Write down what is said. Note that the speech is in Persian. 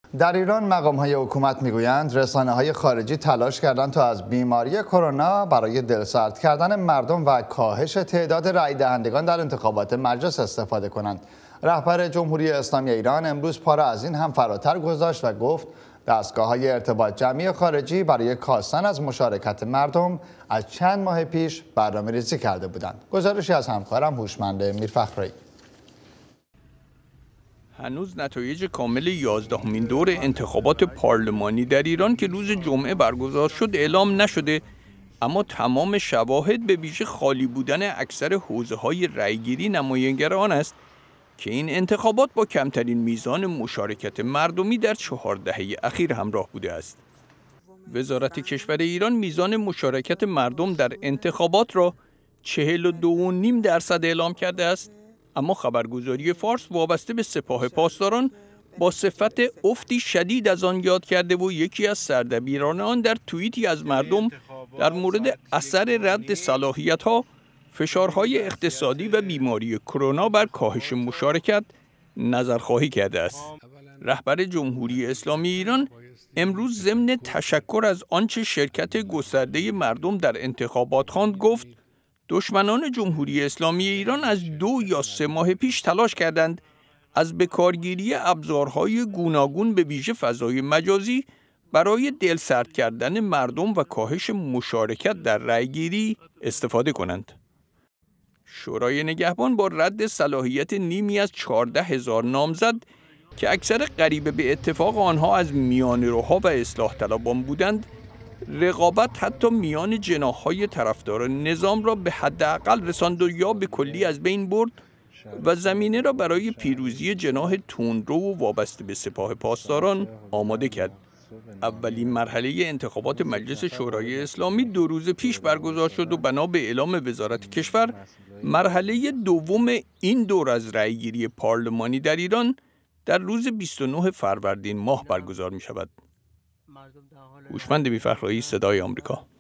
در ایران مقام‌های حکومت میگویند رسانه‌های خارجی تلاش کردند تا از بیماری کرونا برای دلسرد کردن مردم و کاهش تعداد رای دهندگان در انتخابات مجلس استفاده کنند. رهبر جمهوری اسلامی ایران امروز پا را از این هم فراتر گذاشت و گفت دستگاه‌های ارتباط جمعی خارجی برای کاستن از مشارکت مردم از چند ماه پیش برنامه‌ریزی کرده بودند. گزارشی از همکارم هوشمند میرفخرایی. هنوز نتایج کامل 11مین دور انتخابات پارلمانی در ایران که روز جمعه برگزار شد اعلام نشده، اما تمام شواهد به ویژه خالی بودن اکثر حوزه‌های رأیگیری نمایانگر آن است که این انتخابات با کمترین میزان مشارکت مردمی در 4 دهه اخیر همراه بوده است. وزارت کشور ایران میزان مشارکت مردم در انتخابات را 42.5% اعلام کرده است، اما خبرگزاری فارس وابسته به سپاه پاسداران با صفت افتی شدید از آن یاد کرده و یکی از سردبیران آن در توییتی از مردم در مورد اثر رد صلاحیت‌ها، فشارهای اقتصادی و بیماری کرونا بر کاهش مشارکت نظرخواهی کرده است. رهبر جمهوری اسلامی ایران امروز ضمن تشکر از آنچه شرکت گسترده مردم در انتخابات خواند گفت دشمنان جمهوری اسلامی ایران از 2 یا 3 ماه پیش تلاش کردند از بکارگیری ابزارهای گوناگون به ویژه فضای مجازی برای دلسرد کردن مردم و کاهش مشارکت در رأیگیری استفاده کنند. شورای نگهبان با رد صلاحیت نیمی از 14,000 نامزد که اکثر قریب به اتفاق آنها از میانه‌روها و اصلاح طلبان بودند، رقابت حتی میان جناح‌های طرفدار نظام را به حداقل رساند و یا به کلی از بین برد و زمینه را برای پیروزی جناح تندرو و وابسته به سپاه پاسداران آماده کرد. اولین مرحله انتخابات مجلس شورای اسلامی 2 روز پیش برگزار شد و بنا به اعلام وزارت کشور مرحله دوم این دور از رأیگیری پارلمانی در ایران در روز 29 فروردین ماه برگزار می شود. هوشمند میرفخرایی، صدای آمریکا.